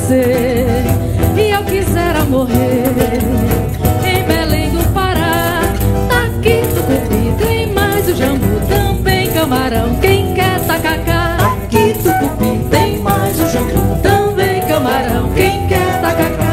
nascer e eu quisera morrer em Belém do Pará. Daqui Tucupi tem mais o jambu, também camarão, quem quer tacacá. Aqui Tucupi tem mais o jambu, Também camarão, quem quer tacacá.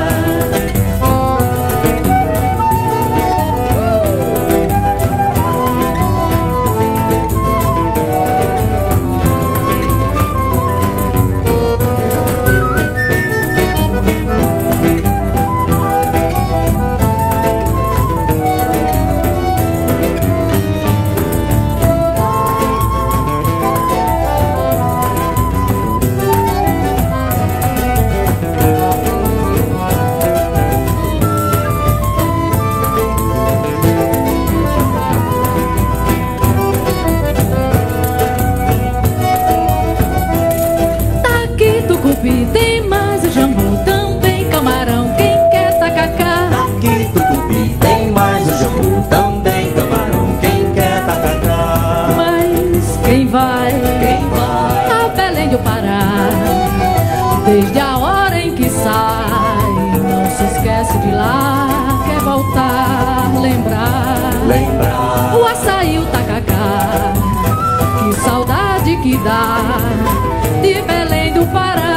Tem mais o jambu, também camarão, quem quer tacacá. aqui Tucupi tem mais o jambu, também camarão, quem quer tacacá. Mas quem vai a Belém do Pará, desde a hora em que sai, não se esquece de lá, quer voltar, lembrar o açaí, o tacacá. Que saudade que dá de Belém do Pará.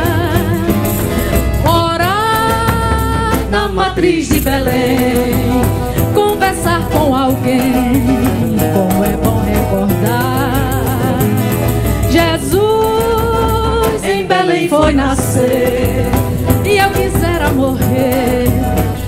Na matriz de Belém, conversar com alguém, como é bom recordar. Jesus em Belém foi nascer e eu quisera morrer